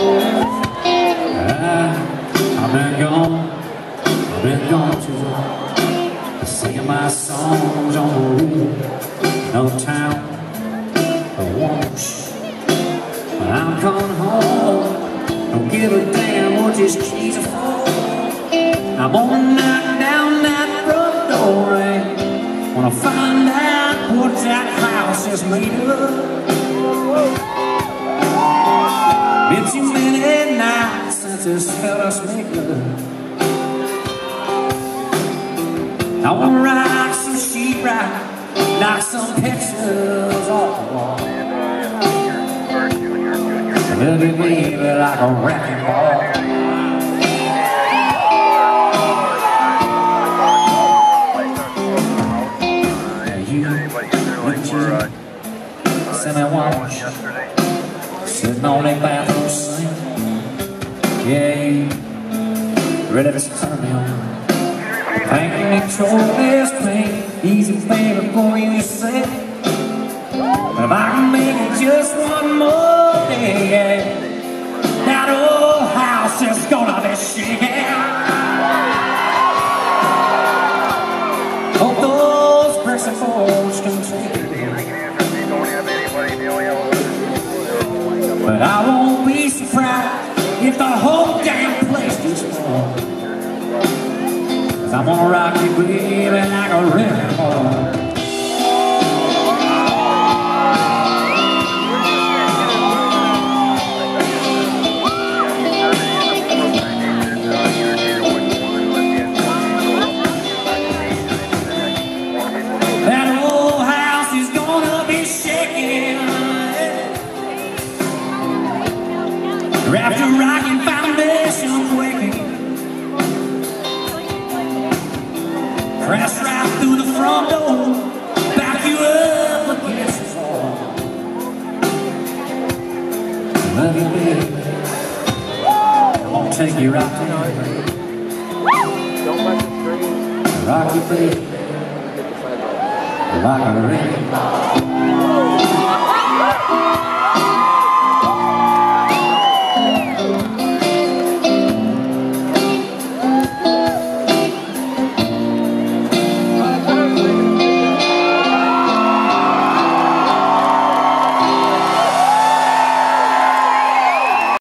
I've been gone too long, singing my songs on the road. No town, no wash. But I'm coming home, don't give a damn what this keys are for. I'm gonna knock down that front door and wanna find out what that house is made of. Been too many nights since this fellas make love. I wanna rock some sheetrock, knock some pictures off the wall. Love you, baby, like a wrecking ball. Semi-wash, sitting on a bathroom sink. Yeah, you ready to turn me on? I can control this pain, easy baby, before you say. But if I can make it just one more day, yeah, that old house is gonna be shaking. Hope those bricks and boards can take it. But I won't be surprised if the whole damn place gets full. Cause I'm gonna rock you, baby, like a wrecking ball. That old house is gonna be shaking. After rocking foundation quaking, crash right through the front door, back you up against the wall. Love you, baby, I'm gonna take you right there. Rock you, baby, like a wrecking ball.